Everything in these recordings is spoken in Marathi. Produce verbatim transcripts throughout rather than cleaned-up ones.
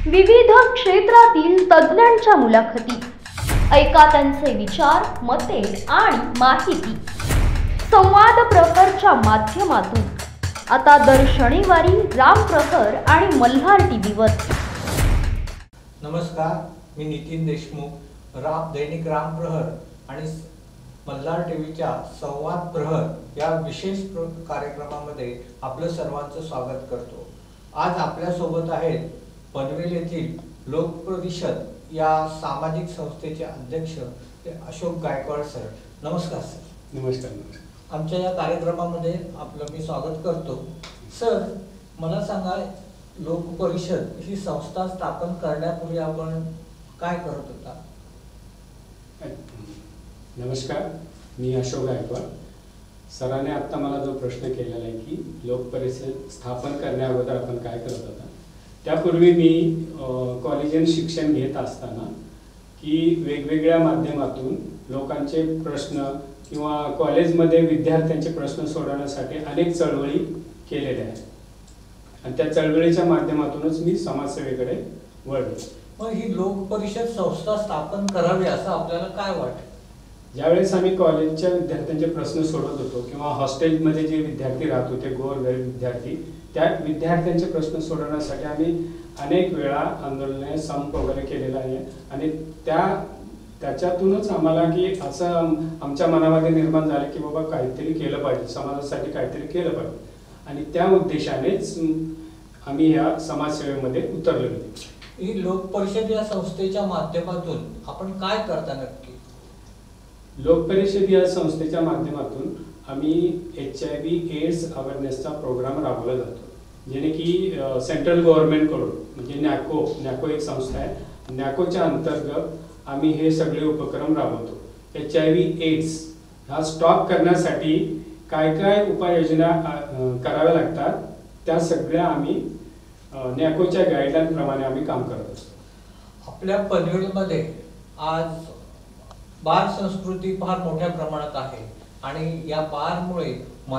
विविध क्षेत्रातील तज्ञांच्या मुलाखती ऐका, त्यांचे विचार, मते आणि माहिती संवाद प्रहरच्या माध्यमातून आता दर शनिवारी राम प्रहर आणि मल्हार टीव्हीवर। नमस्कार, मी नितीन देशमुख, राम दैनिक राम प्रहर आणि मल्हार टीव्हीच्या संवाद प्रहर या विशेष कार्यक्रमामध्ये आपलं सर्वांचं स्वागत करतो। आज आपल्या सोबत आहेत पनवेल येथील लोक परिषद या सामाजिक संस्थेचे अध्यक्ष अशोक गायकवाड सर। नमस्कार सर। नमस्कार नमस्कार। आमच्या या कार्यक्रमामध्ये आपलं मी स्वागत करतो। सर, मला सांगा, लोक परिषद ही संस्था स्थापन करण्यापूर्वी आपण काय करत होता? नमस्कार, मी अशोक गायकवाड। सरांनी आता मला जो प्रश्न केलेला आहे की लोक परिषद स्थापन करण्याअगोदर आपण काय करत होता, त्यापूर्वी मी कॉलेजन शिक्षण घेत असताना की वेगवेगळ्या माध्यमातून लोकांचे प्रश्न किंवा कॉलेजमध्ये विद्यार्थ्यांचे प्रश्न सोडवण्यासाठी अनेक चळवळी केलेल्या आहेत आणि त्या चळवळीच्या माध्यमातूनच मी समाजसेवेकडे वळलो। मग ही लोक परिषद संस्था स्थापन करावी असं आपल्याला काय वाटतं? ज्यावेळेस आम्ही कॉलेजच्या विद्यार्थ्यांचे प्रश्न सोडवत होतो किंवा हॉस्टेलमध्ये जे विद्यार्थी राहत होते, गोरगरीब विद्यार्थी, त्या विद्यार्थ्यांचे प्रश्न सोडवण्यासाठी आम्ही अनेक वेळा आंदोलने, संप वगैरे केलेला आहे आणि त्या त्याच्यातूनच आम्हाला की असं आमच्या मनामध्ये निर्माण झालं की बाबा काहीतरी केलं पाहिजे, समाजासाठी काहीतरी केलं पाहिजे आणि त्या उद्देशानेच आम्ही या समाजसेवेमध्ये उतरलेलो। ही लोक परिषद या संस्थेच्या माध्यमातून आपण काय करता नक्की? लोक परिषद या संस्थेच्या माध्यमातून आम्ही एच आय व्ही एड्स अवेअरनेसचा प्रोग्राम राबवला जातो, जेणे की सेंट्रल गव्हर्नमेंटकडून म्हणजे नॅको नॅको एक संस्था आहे, नॅकोच्या अंतर्गत आम्ही हे सगळे उपक्रम राबवतो। एच आय व्ही एड्स हा स्टॉप करण्यासाठी काय काय उपाययोजना कराव्या लागतात त्या सगळ्या आम्ही नॅकोच्या गाईडलाईन प्रमाणे आम्ही काम करत असतो। आपल्या पनवेलमध्ये आज बार संस्कृती फार मोठ्या प्रमाणात आहे आणि या बारमुळे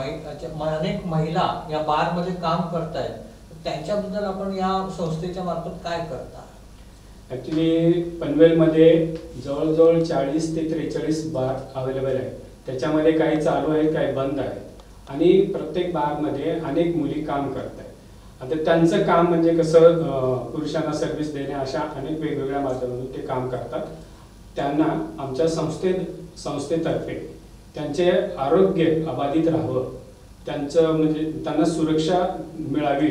अनेक महिला या बारमध्ये काम करतायत, त्यांच्याबद्दल आपण या संस्थेच्या मार्फत काय करता? ॲक्च्युली पनवेलमध्ये जवळजवळ चाळीस ते त्रेचाळीस बार अवेलेबल आहेत, त्याच्यामध्ये काही चालू आहेत, काही बंद आहेत आणि प्रत्येक बारमध्ये अनेक मुली काम करत आहेत। आता त्यांचं काम म्हणजे कसं, पुरुषांना सर्व्हिस देणे अशा अनेक वेगवेगळ्या माध्यमातून ते काम करतात। त्यांना आमच्या संस्थे संस्थेतर्फे त्यांचे आरोग्य अबाधित राहावं, त्यांचं म्हणजे त्यांना सुरक्षा मिळावी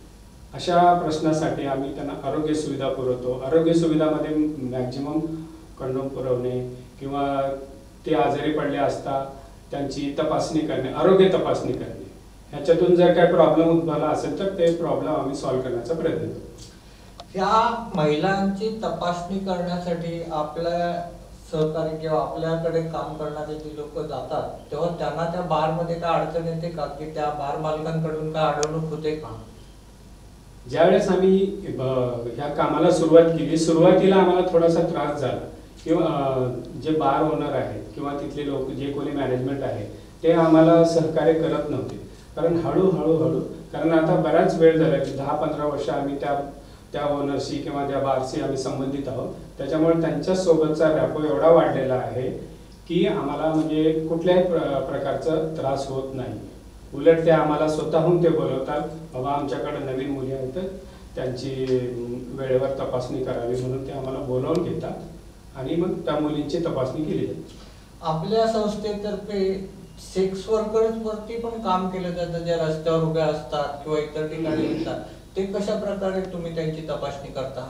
अशा प्रश्नासाठी आम्ही त्यांना आरोग्य सुविधा पुरवतो। आरोग्य सुविधामध्ये मॅक्झिमम कंडोम पुरवणे किंवा ते आजारी पडले असता त्यांची तपासणी करणे, आरोग्य तपासणी करणे, ह्याच्यातून जर काही प्रॉब्लेम उद्भवला असेल तर ते प्रॉब्लेम आम्ही सॉल्व्ह करण्याचा प्रयत्न करतो। या महिलांची तपासणी करण्यासाठी आपल्या सहकारी किंवा आपल्याकडे काम करणारे जे लोक जातात तेव्हा त्यांना त्या बारमध्ये काय अडचण येते का, की त्या बार मालकांकडून काय अडवणूक होते का? ज्यावेळेस आम्ही ह्या कामाला सुरुवात केली, सुरुवातीला आम्हाला थोडासा त्रास झाला किंवा जे बार ओनर आहेत किंवा तिथले लोक जे कोणी मॅनेजमेंट आहे ते आम्हाला सहकार्य करत नव्हते, कारण हळूहळू हळू कारण आता बराच वेळ झाला की दहा पंधरा वर्ष आम्ही त्या त्या ओनरशी किंवा त्या बारशी आम्ही संबंधित आहोत, त्याच्यामुळे त्यांच्या सोबतचा रॅपो एवढा वाढलेला आहे की आम्हाला म्हणजे कुठल्याही प्र प्रकारचा त्रास होत नाही। उलट ते आम्हाला स्वतःहून ते बोलवतात, बाबा आमच्याकडे नवीन मुली आहेत त्यांची वेळेवर तपासणी करावी म्हणून ते आम्हाला बोलावून घेतात आणि मग त्या मुलींची तपासणी केली जाते। आपल्या संस्थेतर्फे सेक्स वर्कर्स वरती पण काम केलं जातं, ज्या रस्त्यावर उभ्या असतात किंवा इतर ठिकाणी येतात, ते कशा प्रकारे तुम्ही त्यांची तपासणी करता?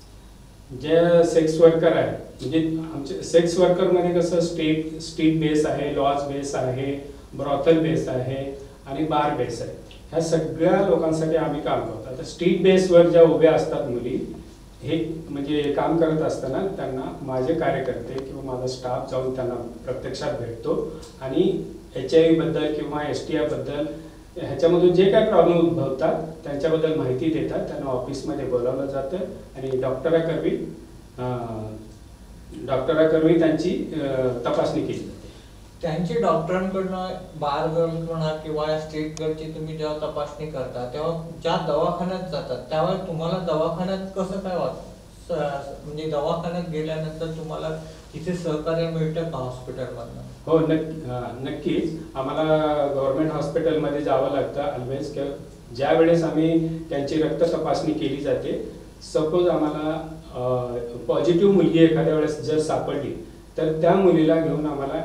जे सेक्स वर्कर आहे म्हणजे आमचे सेक्स वर्कर मध्ये कसं स्टेट स्ट्रीट बेस आहे, लॉज बेस आहे, ब्रॉथल बेस आहे आणि बार बेस आहे, ह्या सगळ्या लोकांसाठी आम्ही काम करतो। आता स्ट्रीट बेसवर ज्या उभ्या असतात मुली, हे म्हणजे काम करत असताना त्यांना माझे कार्यकर्ते किंवा माझा स्टाफ जाऊन त्यांना प्रत्यक्षात भेटतो आणि एच आय व्ही बद्दल किंवा एस टी आय बद्दल ह्याच्यामधून जे काही प्रॉब्लेम उद्भवतात त्यांच्याबद्दल माहिती देतात, त्यांना ऑफिसमध्ये बोलावलं जातं आणि डॉक्टराकरवी डॉक्टराकरवी त्यांची तपासणी केली जाते। त्यांची डॉक्टरांकडनं बार गर्ल म्हणा किंवा स्टेट गर्लची तुम्ही जेव्हा तपासणी करता तेव्हा ज्या दवाखान्यात जातात त्यावेळेस तुम्हाला दवाखान्यात कसं काय वाटतं, म्हणजे दवाखान्यात गेल्यानंतर तुम्हाला तिथे सहकार्य मिळतं का हॉस्पिटलमधनं? हो नक्की नक्कीच आम्हाला गव्हर्नमेंट हॉस्पिटलमध्ये जावं लागतं ऑलवेज. ज्या वेळेस आम्ही त्यांची रक्त तपासणी केली जाते, सपोज आम्हाला पॉझिटिव्ह मुलगी एखाद्या वेळेस जर सापडली तर त्या मुलीला घेऊन आम्हाला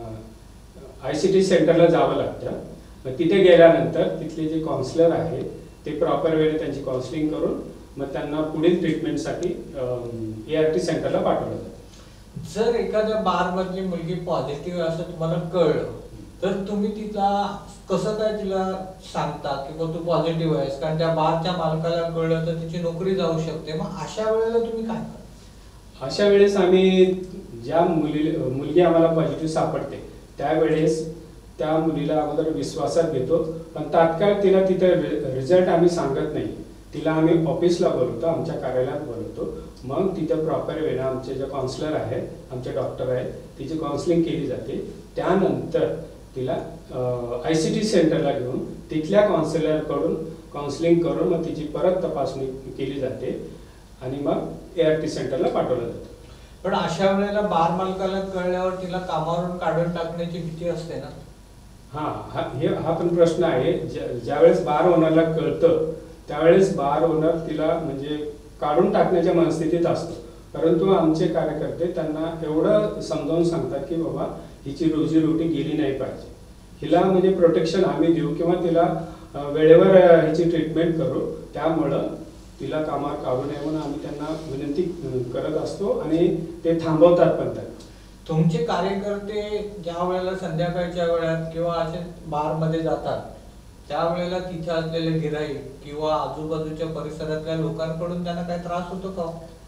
आय सी टी सेंटरला जावं लागतं. मग तिथे गेल्यानंतर तिथले जे काउन्सिलर आहेत ते प्रॉपर वेळेने त्यांची काउन्सिलिंग करून मग त्यांना पुढील ट्रीटमेंटसाठी ए आर टी सेंटरला पाठवलं जातं. जर एखाद्या बारमधली मुलगी पॉझिटिव्ह असं तुम्हाला कळलं तर तुम्ही तिला कसं काय तिला सांगता की तू पॉझिटिव्ह आहेस, कारण त्या बारच्या मालकाला कळलं तर तिची नोकरी जाऊ शकते. मग अशा वेळेला तुम्ही काय करता? अशा वेळेस आम्ही ज्या मुली मुलगी आम्हाला पॉझिटिव्ह सापडते त्यावेळेस त्या मुलीला अगोदर विश्वासात घेतो, पण तात्काळ तिला तिथे रिझल्ट आम्ही सांगत नाही. तिला आम्ही ऑफिसला बोलवतो, आमच्या कार्यालयात बोलवतो. मग तिथं प्रॉपर वेळा आमचे जे काउन्सिलर आहेत, आमचे डॉक्टर आहेत, तिची काउन्सिलिंग केली जाते. त्यानंतर तिला आय सी टी सेंटरला घेऊन तिथल्या काउन्सिलरकडून काउन्सिलिंग करून मग तिची परत तपासणी केली जाते आणि मग ए आर टी सेंटरला पाठवलं जातं. पण अशा वेळेला बार मालकाला कळल्यावर तिला कामावरून काढून टाकण्याची भीती असते ना? हा हा हे हा पण प्रश्न आहे. ज्यावेळेस बार ओनरला कळतं त्यावेळेस बार ओनर तिला म्हणजे काढून टाकण्याच्या मनस्थितीत असतो, परंतु आमचे कार्यकर्ते त्यांना एवढं समजावून सांगतात की बाबा हिची रोजीरोटी गेली नाही पाहिजे, हिला म्हणजे प्रोटेक्शन आम्ही देऊ किंवा तिला वेळेवर हिची ट्रीटमेंट करू, त्यामुळं तिला कामावर काढू नये म्हणून आम्ही त्यांना विनंती करत असतो आणि ते थांबवतात पण. त्यांना तुमचे कार्यकर्ते ज्या वेळेला संध्याकाळच्या वेळात किंवा असे बारमध्ये जातात त्यावेळेला तिथे असलेले गिराईक किंवा आजूबाजूच्या परिसरातल्या लोकांकडून त्यांना काही त्रास होतो का?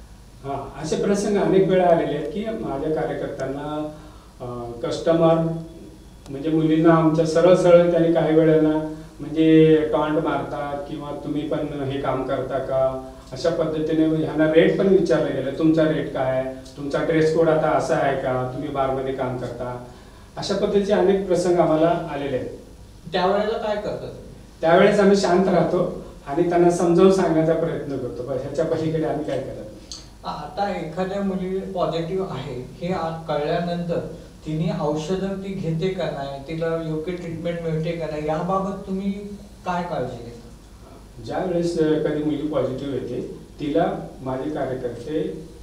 हा असे प्रसंग अनेक वेळा आलेले आहेत की माझ्या कार्यकर्त्यांना कस्टमर म्हणजे मुलींना आमच्या सरळ सरळ त्यांनी काही वेळेला म्हणजे टॉन्ट मारतात किंवा तुम्ही पण हे काम करता का अशा पद्धतीने ह्यांना रेट पण विचारलं गेलं, तुमचा रेट काय आहे, तुमचा ड्रेस कोड आता असा आहे का, तुम्ही बारमध्ये काम करता, अशा पद्धतीचे अनेक प्रसंग आम्हाला आलेले आहेत. त्यावेळेला काय करतात? त्यावेळेस आम्ही शांत राहतो आणि त्यांना समजावून सांगण्याचा प्रयत्न करतो, ह्याच्या पलीकडे आम्ही काय करत. आता एखाद्या मुली पॉझिटिव्ह आहे हे कळल्यानंतर तिने औषधं ती घेते का नाही, तिला योग्य ट्रीटमेंट मिळते का नाही, याबाबत तुम्ही काय काळजी घेता? ज्या वेळेस एखादी मुलगी पॉझिटिव्ह येते तिला माझे कार्यकर्ते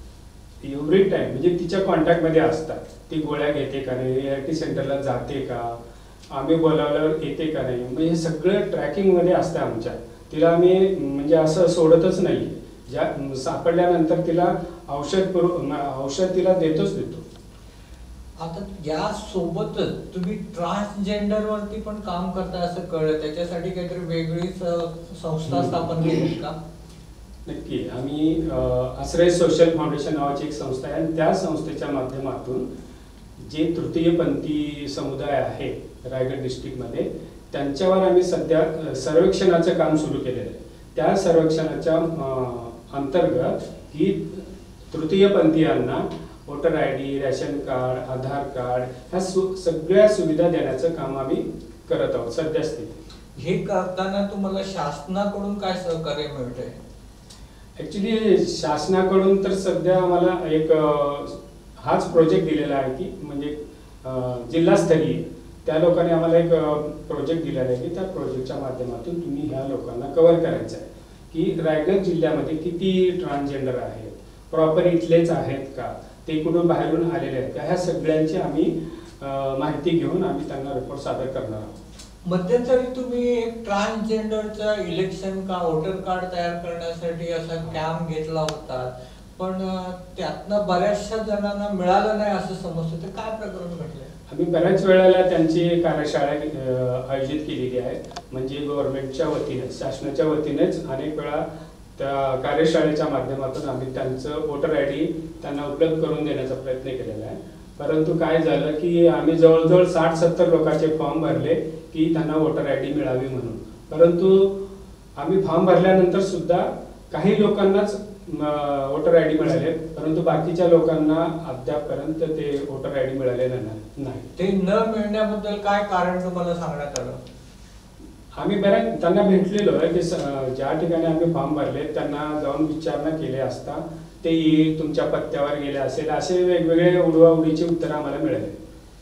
एव्हरी टाइम म्हणजे तिच्या कॉन्टॅक्टमध्ये असतात. ती गोळ्या घेते का नाही, ए आर टी सेंटरला जाते का, आम्ही बोलावल्यावर येते का नाही, म्हणजे हे सगळं ट्रॅकिंगमध्ये असतं आमच्या. तिला आम्ही म्हणजे असं सोडतच नाही. ज्या सापडल्यानंतर तिला औषध औषध तिला देतोच देतो. आता या सोबतच तुम्ही ट्रान्सजेंडर वरती पण काम करता असं कळलं, त्याच्यासाठी काहीतरी वेगळी संस्था स्थापन केली का? नक्की. आम्ही आश्रय सोशल फाउंडेशन नावाची एक संस्था आहे आणि त्या संस्थेच्या माध्यमातून जे तृतीयपंथी समुदाय आहे रायगड डिस्ट्रिक्टमध्ये त्यांच्यावर आम्ही सध्या सर्वेक्षणाचं काम सुरू केलेलं आहे. त्या सर्वेक्षणाच्या अंतर्गत ही तृतीयपंथीयांना voter I D, ration card, Aadhaar card ह्या सु सगळ्या सुविधा देण्याचं काम आम्ही करत आहोत सध्या स्थितीत. हे करताना तुम्हाला शासनाकडून काय सहकार्य मिळतंय? ऍक्च्युली शासनाकडून तर सध्या आम्हाला एक हाच प्रोजेक्ट दिलेला आहे की म्हणजे जिल्हास्तरीय त्या लोकांनी आम्हाला एक प्रोजेक्ट दिलेला आहे की त्या प्रोजेक्टच्या माध्यमातून तुम्ही ह्या लोकांना कव्हर करायचं आहे की रायगड जिल्ह्यामध्ये किती ट्रान्सजेंडर आहेत, प्रॉपर इथलेच आहेत का, ते कुठून बाहेरून आलेले आहेत का, ह्या सगळ्यांची आम्ही माहिती घेऊन आम्ही त्यांना रिपोर्ट सादर करणार आहोत. मध्यंतरी तुम्ही एक ट्रान्सजेंडरचं इलेक्शन का वोटर कार्ड तयार करण्यासाठी असा कॅम्प घेतला होता, पण त्यातनं बऱ्याचशा जणांना मिळालं नाही असं समजतं, ते काय प्रकरण घडलंय? आम्ही बऱ्याच वेळेला त्यांची कार्यशाळा आयोजित केलेली आहे. म्हणजे गव्हर्नमेंटच्या वतीने शासनाच्या वतीनेच अनेक वेळा त्या कार्यशाळेच्या माध्यमातून आम्ही त्यांचं वोटर आय डी त्यांना उपलब्ध करून देण्याचा प्रयत्न केलेला आहे. परंतु काय झालं की आम्ही जवळजवळ साठ सत्तर लोकांचे फॉर्म भरले की त्यांना वोटर आय डी मिळावी म्हणून, परंतु आम्ही फॉर्म भरल्यानंतर सुद्धा काही लोकांनाच वोटर आय डी मिळाले, परंतु बाकीच्या लोकांना अद्यापपर्यंत ते वोटर आय डी मिळालेलं नाही. ते न मिळण्याबद्दल काय कारण तुम्हाला सांगण्यात आलं? आम्ही बऱ्याच त्यांना भेटलेलो आहे की ज्या ठिकाणी आम्ही फॉर्म भरले त्यांना जाऊन विचारणा केली असता ते येईल तुमच्या पत्त्यावर गेले असेल असे वेगवेगळे उडवाउडीची उत्तर आम्हाला मिळाले.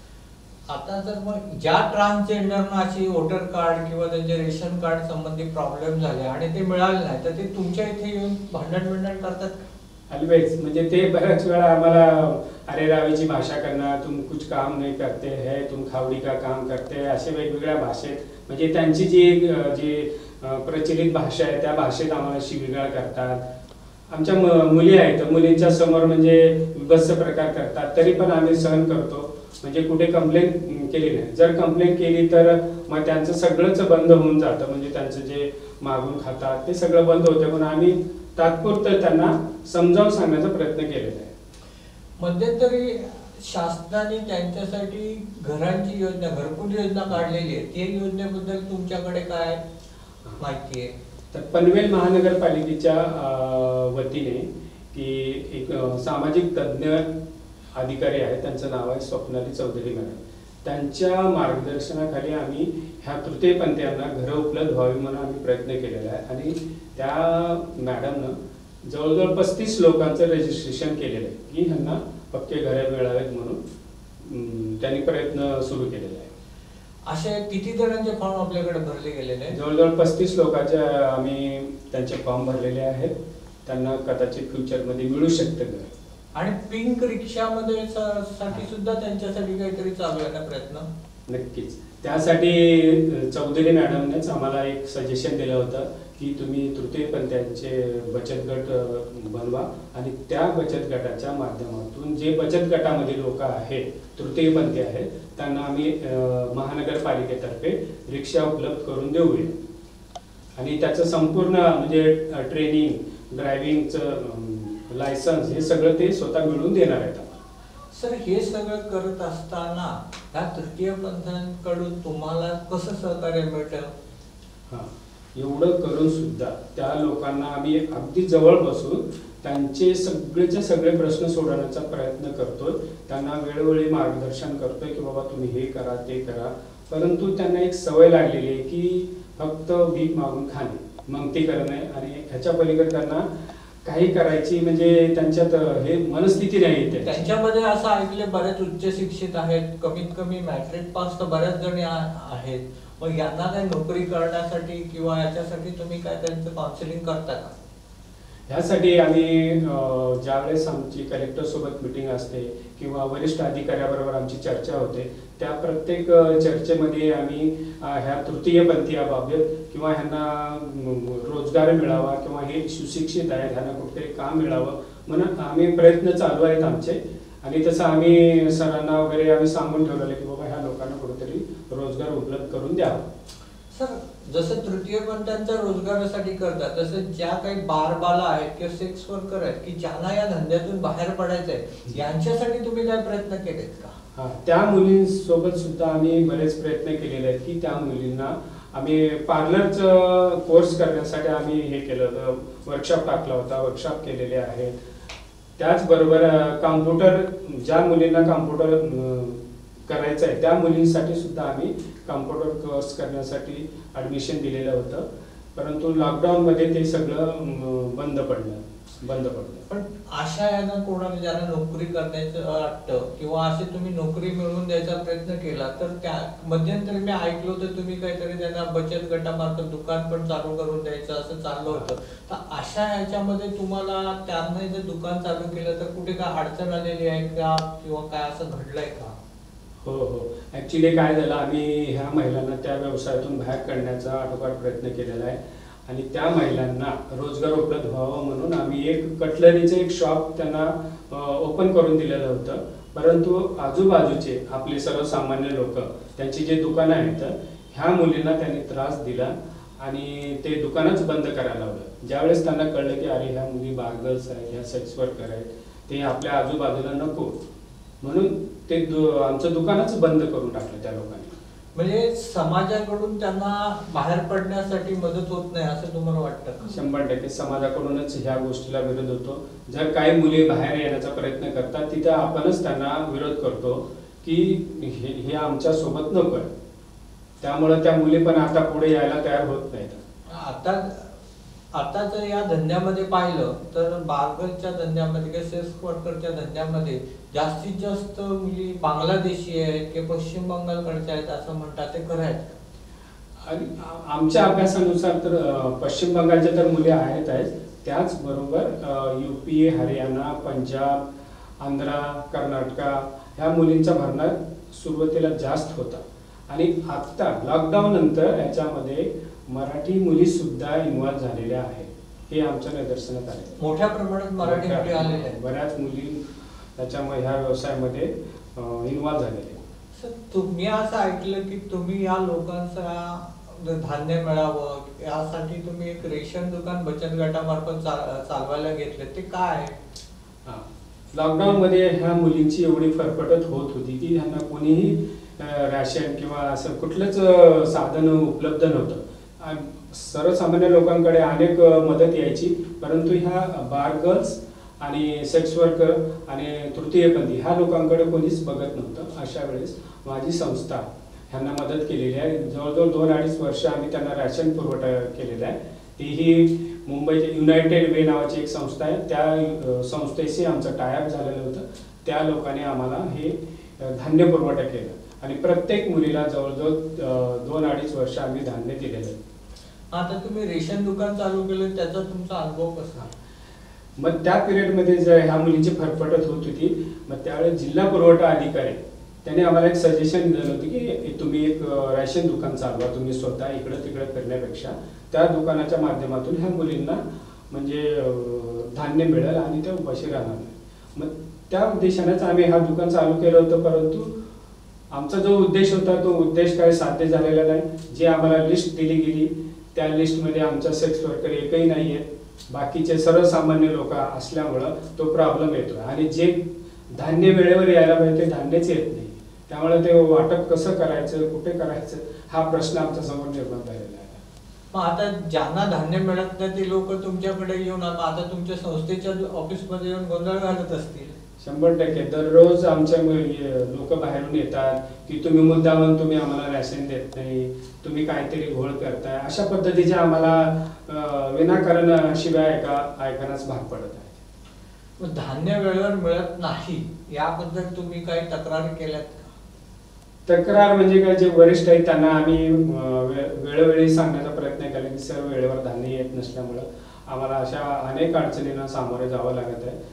आता जर मग ज्या ट्रान्सजेंडरना अशी वोटर कार्ड किंवा त्यांचे रेशन कार्ड संबंधी प्रॉब्लेम झाले आणि ते मिळाले नाही तर ते तुमच्या इथे येऊन भांडण भांडण करतात? ऑलवेज म्हणजे ते बऱ्याच वेळा आम्हाला अरे रावीची भाषा करणार, तुम कुछ काम नहीं करते है, तुम खावडी का काम करते, असे वेगवेगळ्या भाषेत म्हणजे त्यांची जी जी प्रचलित भाषा आहे त्या भाषेत आम्हाला शिवीगाळ करतात. आमच्या मुली आहेत तर मुलींच्या समोर म्हणजे विभत्स प्रकार करतात, तरी पण आम्ही सहन करतो. म्हणजे कुठे कंप्लेंट केली नाही, जर कंप्लेंट केली तर मग त्यांचं सगळंच बंद होऊन जातं. म्हणजे त्यांचं जे मागून खातात ते सगळं बंद होतं, पण आम्ही तात्पुरतं त्यांना समजावून सांगण्याचा प्रयत्न केलेला आहे. मध्यंतरी शासनाने त्यांच्यासाठी घरांची योजना, घरकुल योजना काढलेली आहे, त्या योजनेबद्दल तुमच्याकडे काय माहिती आहे? तर पनवेल महानगरपालिकेच्या वतीने की एक सामाजिक तज्ज्ञ अधिकारी आहेत, त्यांचं नाव आहे स्वप्नाली चौधरी मॅडम. त्यांच्या मार्गदर्शनाखाली आम्ही ह्या तृतीयपंथीयांना घरं उपलब्ध व्हावी म्हणून आम्ही प्रयत्न केलेला आहे. आणि त्या मॅडमनं जवळजवळ पस्तीस लोकांचं रजिस्ट्रेशन केलेलं आहे की ह्यांना पक्के घरे मिळावेत म्हणून त्यांनी प्रयत्न सुरू केलेला आहे. असे किती जणांचे फॉर्म आपल्याकडे भरले गेलेले आहेत? जवळजवळ पस्तीस लोकांचे आम्ही त्यांचे फॉर्म भरलेले आहेत. त्यांना कदाचित फ्युचरमध्ये मिळू शकतं घर. आणि पिंक रिक्षामध्ये साठी सुद्धा त्यांच्यासाठी काहीतरी चालू आहे ना प्रयत्न? नक्कीच. त्यासाठी चौधरी मॅडमनेच आम्हाला एक सजेशन दिलं होतं की तुम्ही तृतीयपंथीयांचे बचत गट बनवा आणि त्या बचत गटाच्या माध्यमातून जे बचत गटामध्ये लोक आहेत तृतीयपंथी आहेत त्यांना आम्ही महानगरपालिकेतर्फे रिक्षा उपलब्ध करून देऊया. आणि त्याचं संपूर्ण म्हणजे ट्रेनिंग, ड्रायव्हिंगचं लायसन्स हे सगळं ते स्वतः मिळवून देणार आहेत. सर, हे सगळं करत असताना ह्या तृतीयपंथीयांकडून तुम्हाला कसं सहकार्य मिळतं? हां, एवढं करून सुद्धा त्या लोकांना आम्ही अगदी जवळ बसून त्यांचे सगळेचे सगळे प्रश्न सोडवण्याचा प्रयत्न करतोय. त्यांना वेळोवेळी मार्गदर्शन करतोय की बाबा तुम्ही हे करा ते करा. परंतु त्यांना एक सवय लागलेली आहे की फक्त भीक मागून खाणे, मंगती करणे आणि ह्याच्या पलीकडे त्यांना काही करायची म्हणजे त्यांच्यात हे मनस्थिती नाही येते. त्यांच्यामध्ये असं ऐकले बरेच उच्च शिक्षित आहेत, कमीत कमी मॅट्रिक पास तर बऱ्याच जणी आहेत. मग यांना काही नोकरी करण्यासाठी किंवा याच्यासाठी तुम्ही काय त्यांचं काउन्सिलिंग करता का? ह्यासाठी आम्ही ज्यावेळेस आमची कलेक्टर सोबत मीटिंग असते किंवा वरिष्ठ अधिकाऱ्याबरोबर आमची चर्चा होते त्या प्रत्येक चर्चेमध्ये आम्ही ह्या तृतीयपंथीयाबाबत किंवा ह्यांना रोजगार मिळावा किंवा हे सुशिक्षित आहेत ह्यांना कुठेतरी काम मिळावं म्हणून आम्ही प्रयत्न चालू आहेत आमचे. आणि तसं आम्ही सरांना वगैरे आम्ही सांगून ठेवलेलं की बाबा ह्या लोकांना कुठेतरी रोजगार उपलब्ध करून द्यावा. सर, जसं तृतीयपंथीयांचा रोजगारासाठी करतात तसं ज्या काही बारबाला आहेत किंवा सेक्स वर्कर आहेत की ज्यांना या धंद्यातून बाहेर पडायचं आहे यांच्यासाठी तुम्ही काय प्रयत्न केलेत का? हा, त्या मुलींसोबत सुद्धा आम्ही बरेच प्रयत्न केलेले आहेत की त्या मुलींना आम्ही पार्लरचं कोर्स करण्यासाठी आम्ही हे केलं होतं, वर्कशॉप टाकला होता, वर्कशॉप केलेले आहेत. त्याचबरोबर कॉम्प्युटर, ज्या मुलींना कॉम्प्युटर करायचं आहे त्या मुलींसाठी सुद्धा आम्ही कॉम्प्युटर कोर्स करण्यासाठी ॲडमिशन दिलेलं होतं. परंतु लॉकडाऊनमध्ये ते सगळं बंद पडलं बंद पडलं पण अशा यांना कोणाला ज्यांना नोकरी करण्याचं वाटतं किंवा असे तुम्ही नोकरी मिळवून द्यायचा प्रयत्न केला तर त्या मध्यंतरी मी ऐकलं होतं तुम्ही काहीतरी त्यांना बचत गटामार्फत दुकान पण चालू करून द्यायचं असं चाललं होतं. तर अशा ह्याच्यामध्ये तुम्हाला त्यांना जर दुकान चालू केलं तर कुठे काय अडचण आलेली आहे का किंवा काय असं घडलंय का? हो हो ॲक्च्युली काय झालं, आम्ही ह्या महिलांना त्या व्यवसायातून बाहेर काढण्याचा आटोकाट प्रयत्न केलेला आहे आणि त्या महिलांना रोजगार उपलब्ध व्हावा म्हणून आम्ही एक कटलरीचं एक शॉप त्यांना ओपन करून दिलेलं होतं. परंतु आजूबाजूचे आपले सर्वसामान्य लोक त्यांची जे दुकानं आहेत ह्या मुलींना त्यांनी त्रास दिला आणि ते दुकानच बंद करायला लावलं. ज्यावेळेस त्यांना कळलं की अरे ह्या मुली बार्गर्स आहेत, ह्या सेक्स वर्कर आहेत, ते आपल्या आजूबाजूला नको म्हणून ते दु आमचं दुकानच बंद करून टाकलं त्या लोकांनी. म्हणजे समाजाकडून त्यांना बाहेर पडण्यासाठी मदत होत नाही असं तुम्हाला वाटतं का? शंभर टक्के समाजाकडूनच ह्या गोष्टीला विरोध होतो. जर काही मुली बाहेर येण्याचा प्रयत्न करतात तिथं आपणच त्यांना विरोध करतो की हे हे आमच्या सोबत नको आहे. त्यामुळे त्या मुली पण आता पुढे यायला तयार होत नाहीत. आता आता जर या धंद्यामध्ये पाहिलं तर बार्बरच्या धंद्यामध्ये किंवा सेल्स वर्करच्या धंद्यामध्ये जास्तीत जास्त मुली बांगलादेशी आहेत की पश्चिम बंगालकडच्या आहेत असं म्हणतात, ते खरं आहे? आणि आमच्या अभ्यासानुसार तर पश्चिम बंगालच्या तर मुली आहेत आहेत त्याचबरोबर यूपी, हरियाणा, पंजाब, आंध्रा, कर्नाटका ह्या मुलींचा भरणा सुरुवातीला जास्त होता. आणि आता लॉकडाऊन नंतर याच्यामध्ये मराठी मुली सुद्धा इन्व्हॉल्व झालेल्या आहेत. हे आमच्या निदर्शनात आले. मोठ्या प्रमाणात मराठी मुली आलेल्या आहेत. बऱ्याच मुली त्याच्यामुळे ह्या व्यवसायामध्ये इन्व्हॉल्व झालेले. सर तुम्ही असं ऐकलं की तुम्ही या लोकांचा धान्य मिळावं यासाठी तुम्ही एक रेशन दुकान बचत गटामार्फत चालवायला घेतले, ते काय? लॉकडाऊन मध्ये ह्या मुलींची एवढी फरफटत होत होती की ह्यांना कोणीही रॅशन किंवा असं कुठलंच साधन उपलब्ध नव्हतं. सर्वसामान्य लोकांकडे अनेक मदत यायची, परंतु ह्या बार गर्ल्स आणि सेक्स वर्कर आणि तृतीयपंथी ह्या लोकांकडे कोणीच बघत नव्हतं. अशा वेळेस माझी संस्था ह्यांना मदत केलेली आहे. जवळजवळ दोन अडीच वर्ष आम्ही त्यांना रॅशन पुरवठा केलेला आहे. तीही मुंबईचे युनायटेड वे नावाची एक संस्था आहे, त्या संस्थेशी आमचं टायअप झालेलं होतं. त्या लोकांनी आम्हाला हे धान्य पुरवठा केला आणि प्रत्येक मुलीला जवळजवळ दोन अडीच वर्ष आम्ही धान्य दिलेलं आहे. आता तुम्ही रेशन दुकान चालू केलं, त्याचा तुमचा अनुभव कसा? मग त्या पिरियडमध्ये जर ह्या मुलींची फरफटत होत होती, मग त्यावेळेस जिल्हा पुरवठा अधिकारी त्याने आम्हाला एक सजेशन दिलं होतं की तुम्ही एक रॅशन दुकान चालवा, तुम्ही स्वतः इकडं तिकडे फिरण्यापेक्षा त्या दुकानाच्या माध्यमातून ह्या मुलींना म्हणजे धान्य मिळेल आणि ते उपाशी राहणार नाही. मग त्या उद्देशानेच आम्ही हा दुकान चालू केलं होतं. परंतु आमचा जो उद्देश होता तो उद्देश काही साध्य झालेला नाही. जी आम्हाला लिस्ट दिली गेली त्या लिस्टमध्ये आमचा सेक्स वर्कर एकही नाही आहे. बाकीचे सर्वसामान्य लोक असल्यामुळं तो प्रॉब्लेम येतो आणि जे धान्य वेळेवर यायला पाहिजे ते धान्यच येत नाही. त्यामुळे ते वाटप कसं करायचं, कुठे करायचं हा प्रश्न आमच्या समोर निर्माण झालेला आहे. मग आता ज्यांना धान्य मिळत नाही ते लोक तुमच्याकडे येऊन आता तुमच्या संस्थेच्या ऑफिसमध्ये येऊन गोंधळ घालत असतील? शंभर टक्के दररोज आमच्या लोक बाहेरून येतात की तुम्ही मुद्दामून तुम्ही आम्हाला रॅशन देत नाही, तुम्ही काहीतरी घोळ करताय, अशा पद्धतीचे आम्हाला विनाकारण शिवाय ऐका ऐकण्यास भाग पडत आहे. मग धान्य वेळेवर मिळत नाही याबद्दल तुम्ही काही तक्रारी केल्यात का? तक्रार म्हणजे काय, जे वरिष्ठ आहेत त्यांना आम्ही वेळोवेळी सांगण्याचा प्रयत्न केला की सर वेळेवर धान्य येत नसल्यामुळं आम्हाला अशा अनेक अडचणींना सामोरे जावं लागत आहे.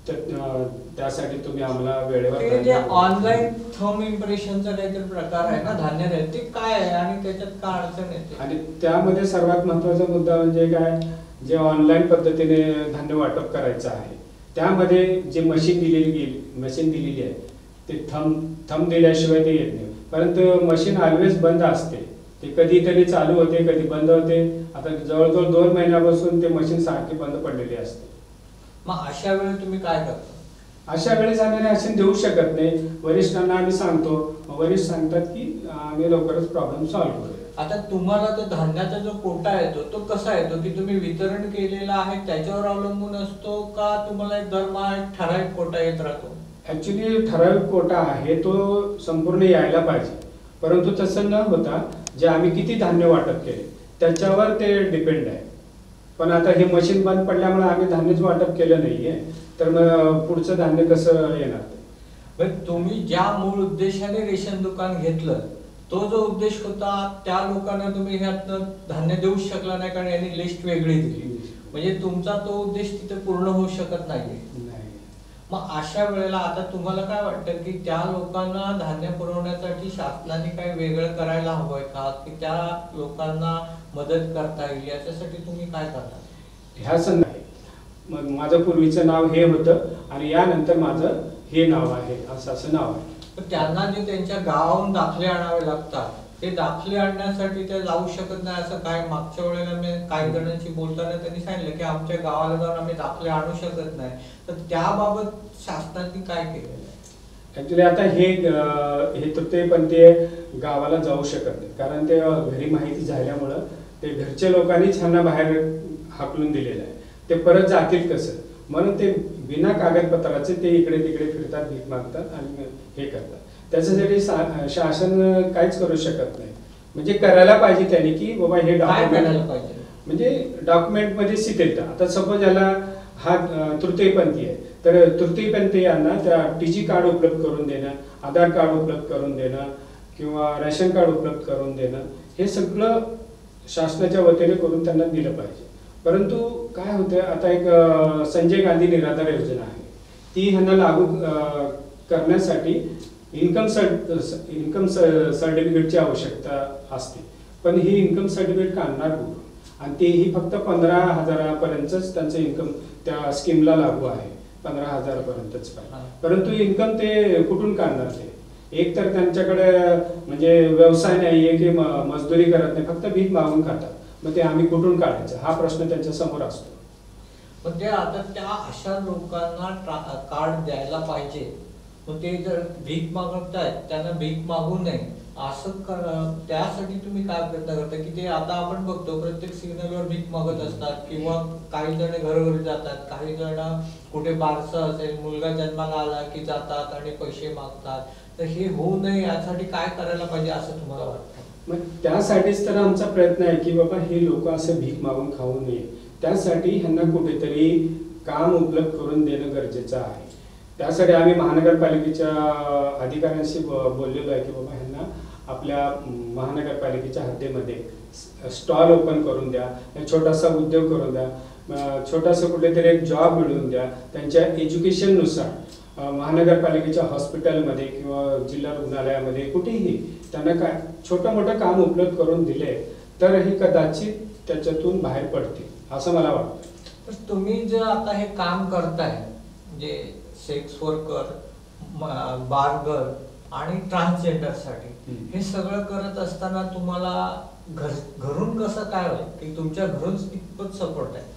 त्यासाठी तुम्ही आम्हाला वेळेवर ऑनलाईन थंब इम्प्रेशनचा काहीतरी प्रकार आहे ना धान्य नाही, ते काय आहे आणि त्याच्यात काय अडचण येते? आणि त्यामध्ये सर्वात महत्वाचा मुद्दा म्हणजे काय, जे ऑनलाईन पद्धतीने धान्य वाटप करायचं आहे त्यामध्ये जे मशीन दिलेली गेली मशीन दिलेली आहे ते थंब थंब दिल्याशिवाय ते येत नाही. परंतु मशीन ऑलवेज बंद असते, ते कधीतरी चालू होते कधी बंद होते. आता जवळजवळ दोन महिन्यापासून ते मशीन सारखी बंद पडलेली असते. मग अशा वेळी तुम्ही काय करता? अशा वेळेस आम्ही रॅशन देऊ शकत नाही. वरिष्ठांना आम्ही सांगतो, वरिष्ठ सांगतात की आम्ही लवकरच प्रॉब्लेम सॉल्व्ह करू. आता तुम्हाला तो धान्याचा जो कोटा येतो तो कसा येतो की तुम्ही वितरण केलेला आहे त्याच्यावर अवलंबून असतो का तुम्हाला एक दरमहा ठराविक कोटा येत राहतो? ऍक्च्युली ठराविक कोटा आहे तो संपूर्ण यायला पाहिजे, परंतु तसं न होता जे आम्ही किती धान्य वाटप केले त्याच्यावर ते डिपेंड आहे. पण आता हे मशीन बंद पडल्यामुळे आम्ही धान्यच वाटप केलं नाहीये, तर मग पुढचं धान्य कसं येणार? तुम्ही ज्या मूळ उद्देशाने रेशन दुकान घेतलं तो जो उद्देश होता त्या लोकांना तुम्ही ह्यातनं धान्य देऊ शकला नाही कारण यांनी लिस्ट वेगळी दिली, म्हणजे तुमचा तो उद्देश तिथे पूर्ण होऊ शकत नाहीये. मग अशा वेळेला आता तुम्हाला काय वाटतं की त्या लोकांना धान्य पुरवण्यासाठी शासनाने काही वेगळं करायला हवंय का की त्या लोकांना मदत करता येईल याच्यासाठी तुम्ही काय करता? ह्याच नाही, मग माझं पूर्वीचं नाव हे होतं आणि यानंतर माझं हे नाव आहे असं असं नाव आहे. पण त्यांना जे त्यांच्या गावाहून दाखले आणावे लागतात ते दाखले आणण्यासाठी ते जाऊ शकत नाही असं काय? मागच्या वेळेला मी काही जणांशी बोलताना त्यांनी सांगितलं की आमच्या गावाला जाऊन आम्ही दाखले आणू शकत नाही, तर त्याबाबत शासनाने काय केलेलं आहे? ॲक्च्युली आता हे अं, हे तृतीयपंथीय गावाला जाऊ शकत नाही, कारण ते घरी माहिती झाल्यामुळं ते घरच्या लोकांनीच ह्यांना बाहेर हाकलून दिलेलं आहे. ते परत जातील कसं, म्हणून ते बिना कागदपत्राचे ते इकडे तिकडे फिरतात, भीक मागतात आणि हे करतात. त्याच्यासाठी शासन काहीच करू शकत नाही. म्हणजे करायला पाहिजे त्यांनी की बाबा हे डॉक्युमेंट म्हणजे डॉक्युमेंटमध्ये शिथिलता. आता सपोज याला हा तृतीयपंथी आहे, तर तृतीयपंथीयांना त्या टी जी कार्ड उपलब्ध करून देणं, आधार कार्ड उपलब्ध करून देणं किंवा रेशन कार्ड उपलब्ध करून देणं, हे सगळं शासनाच्या वतीने करून त्यांना दिलं पाहिजे. परंतु काय होतं, आता एक संजय गांधी निराधार योजना आहे, ती ह्यांना लागू करण्यासाठी इन्कम इन्कम सर्टिफिकेटची आवश्यकता असते. पण ही इन्कम सर्टिफिकेट काढणार कुठून, आणि तेही फक्त पंधरा हजारापर्यंतच त्यांचं इन्कम त्या स्कीमला लागू आहे, पंधरा हजारापर्यंतच पाहिजे. परंतु इन्कम ते कुठून काढणार? ते एक तर त्यांच्याकडे म्हणजे व्यवसाय नाही आहे की मजदुरी करत नाही, फक्त भीक मागून खातात. मग ते आम्ही कुठून काढायचं हा प्रश्न त्यांच्या समोर असतो. पण ते आता त्या अशा लोकांना कार्ड द्यायला पाहिजे. मग ते जर भीक मागतायत त्यांना भीक मागू नये असं कर, त्यासाठी तुम्ही काय प्रयत्न करता की ते आता आपण बघतो प्रत्येक सिग्नलवर भीक मागत असतात, किंवा काही जण घरोघरी जातात, काही जण कुठे बारसं असेल, मुलगा जन्माला आला की जातात आणि पैसे मागतात. तर हे होऊ नये यासाठी काय करायला पाहिजे असं तुम्हाला वाटतं? मग त्यासाठीच तर आमचा प्रयत्न आहे की बाबा हे लोक असं भीक मागून खाऊ नये. त्यासाठी ह्यांना कुठेतरी काम उपलब्ध करून देणं गरजेचं आहे. त्यासाठी आम्ही महानगरपालिकेच्या अधिकाऱ्यांशी बोललेलो आहे की बाबा ह्यांना आपल्या महानगरपालिकेच्या हद्दीमध्ये स्टॉल ओपन करून द्या, छोटासा उद्योग करून द्या, छोटासा कुठेतरी एक जॉब मिळवून द्या. त्यांच्या एज्युकेशननुसार महानगरपालिकेच्या हॉस्पिटलमध्ये किंवा जिल्हा रुग्णालयामध्ये कुठेही त्यांना काय छोटं मोठं काम उपलब्ध करून दिले तर हे कदाचित त्याच्यातून बाहेर पडतील असं मला वाटतं. तर तुम्ही जे आता हे काम करताय म्हणजे सेक्स वर्कर, बार्बर आणि ट्रान्सजेंडरसाठी हे सगळं करत असताना तुम्हाला घर घरून कसं काय होतं की तुमच्या घरून कितपत सपोर्ट आहे?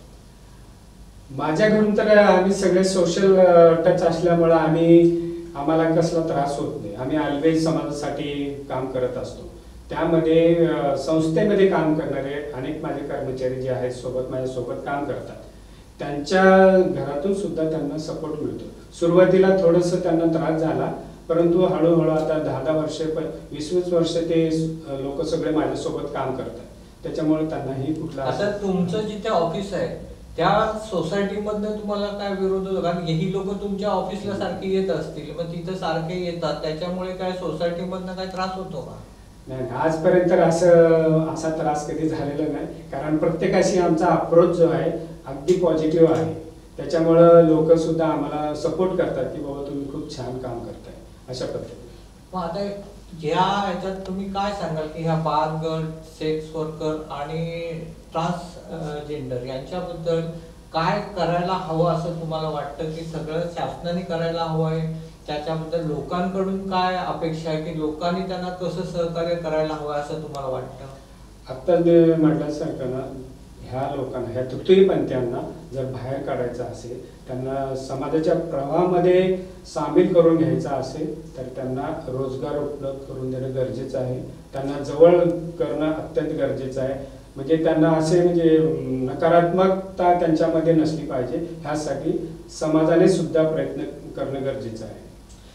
माझ्या घरून तर आम्ही सगळे सोशल टच असल्यामुळे आम्ही आम्हाला कसला त्रास होत नाही. आम्ही ऑलवेज समाजासाठी काम करत असतो. त्यामध्ये संस्थेमध्ये काम करणारे अनेक माझे कर्मचारी जे आहेत सोबत माझ्या सोबत काम करतात, त्यांच्या घरातून सुद्धा त्यांना सपोर्ट मिळतो. सुरुवातीला थोडंसं त्यांना त्रास झाला, परंतु हळूहळू आता दहा दहा वर्ष वीस वीस वर्ष ते लोक सगळे माझ्यासोबत काम करतात. त्याच्यामुळे त्यांनाही कुठला आता तुमचं जिथे ऑफिस आहे त्या सोसायटी मधनं तुम्हाला काय विरोध होतो? कारण ही लोक तुमच्या ऑफिसला सारखी येत असतील, मग तिथं सारखे येतात, त्याच्यामुळे काय सोसायटी मधनं काय त्रास होतो का? नाही, आजपर्यंत असं असा त्रास कधी झालेला नाही. कारण प्रत्येकाशी आमचा अप्रोच जो आहे अगदी पॉझिटिव्ह आहे. त्याच्यामुळं लोक सुद्धा आम्हाला सपोर्ट करतात की बाबा तुम्ही खूप छान काम करताय अशा पद्धतीने. मग आता या ह्याच्यात तुम्ही काय सांगाल की ह्या बार गर्ल, सेक्स वर्कर आणि ट्रान्सजेंडर यांच्याबद्दल काय करायला हवं असं तुम्हाला वाटतं? की सगळं शासनाने करायला हवं आहे, त्याच्याबद्दल लोकांकडून काय अपेक्षा आहे की लोकांनी त्यांना कसं सहकार्य करायला हवं असं तुम्हाला वाटतं? आता मी म्हटल्यासारखं ना, ह्या लोकांना ह्या तृतीयपंथीयांना जर बाहेर काढायचं असेल, त्यांना समाजाच्या प्रवाहामध्ये सामील करून घ्यायचा असेल तर त्यांना रोजगार उपलब्ध करून देणं गरजेचं आहे. त्यांना जवळ करणं अत्यंत गरजेचं आहे. म्हणजे त्यांना असे म्हणजे नकारात्मकता त्यांच्यामध्ये नसली पाहिजे, ह्यासाठी समाजाने सुद्धा प्रयत्न करणं गरजेचं आहे.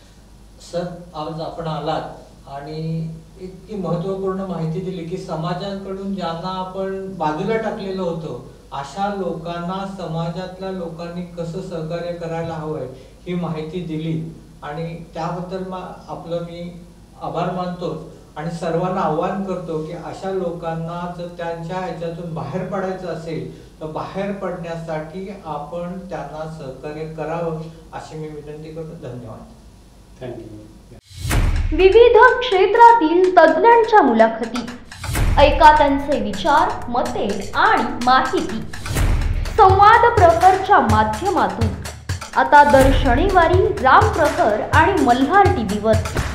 सर, आज आपण आलात आणि इतकी महत्त्वपूर्ण माहिती दिली की समाजाकडून ज्यांना आपण बाजूला टाकलेलं होतं अशा लोकांना समाजातल्या लोकांनी कसं सहकार्य करायला हवंय ही माहिती दिली, आणि त्याबद्दल आपलं मी आभार मानतो. आणि सर्वांना आव्हान करतो की अशा लोकांना जर त्यांच्या ह्याच्यातून बाहेर पडायचं असेल तर बाहेर पडण्यासाठी आपण त्यांना सहकार्य करावं अशी मी विनंती करतो. धन्यवाद. थँक्यू. विविध क्षेत्रातील तज्ज्ञांच्या मुलाखती ऐका, त्यांचे विचार, मते आणि माहिती संवाद प्रहरच्या माध्यमातून आता दर शनिवारी राम प्रहर आणि मल्हार टीव्हीवर.